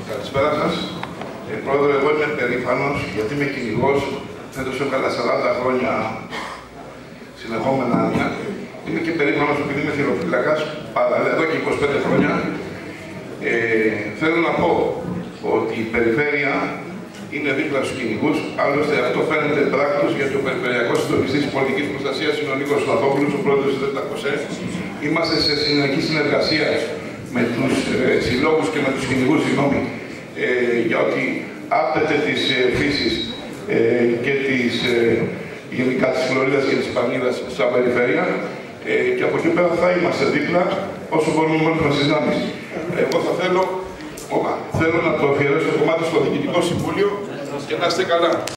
Καλησπέρα σας. Πρόεδρε, εγώ είμαι περήφανος γιατί είμαι κυνηγός. Φέτος έβγαλα 40 χρόνια συνεχόμενα άνοια. Είμαι και περήφανος επειδή είμαι θηροφύλακας, εδώ και 25 χρόνια. Θέλω να πω ότι η περιφέρεια είναι δίπλα στους κυνηγούς. Άλλωστε, αυτό φαίνεται πράκτος γιατί ο Περιφερειακός Συντονιστής Πολιτικής Προστασίας είναι ο Νίκος Σλαβόπουλος, ο πρόεδρος της ΔΕΛΤΑ. Είμαστε σε συνεχή συνεργασία με τους συλλόγους και με τους κυνηγούς, για ότι άπτεται της φύσης και γενικά της Φλωρίδας και της Πανίδας στα περιφέρεια, και από εκεί πέρα θα είμαστε δίπλα όσο μπορούμε μόνοι μας δυνάμεις. Εγώ θα θέλω να το αφιερώσω το κομμάτι στο Διοικητικό Συμβούλιο και να είστε καλά.